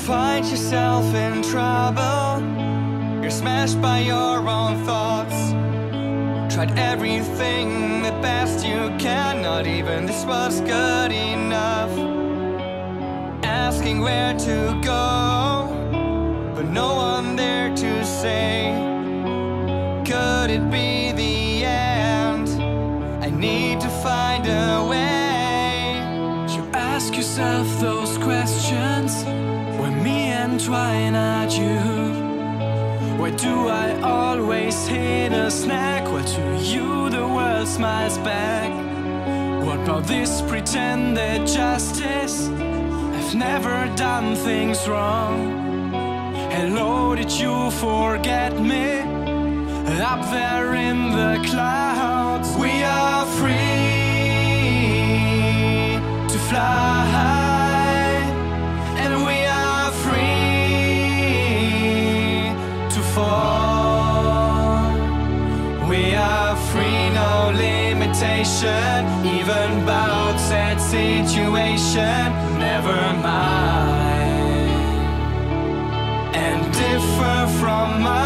find yourself in trouble, you're smashed by your own thoughts. Tried everything the best you can, not even this was good enough. Asking where to go, but no one there to say, could it be the end? I need to find a way. You ask yourself those questions, why me and why not you? Why do I always hit a snack? Why to you the world smiles back? What about this pretended justice? I've never done things wrong. Hello, did you forget me? Up there in the clouds, we are free to fly, and we are free to fall. We are free, no limitation, even about sad situation, never mind. And differ from us.